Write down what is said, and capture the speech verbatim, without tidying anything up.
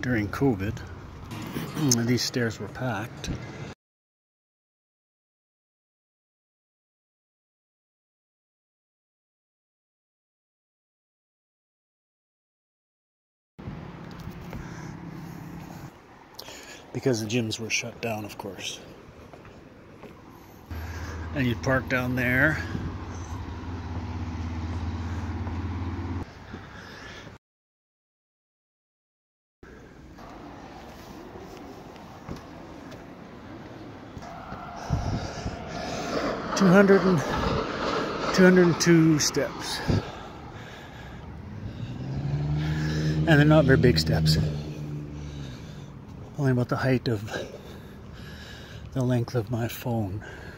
during COVID. These stairs were packed. Because the gyms were shut down, of course. And you'd park down there. two hundred and two hundred two steps. And they're not very big steps. Only about the height of the length of my phone.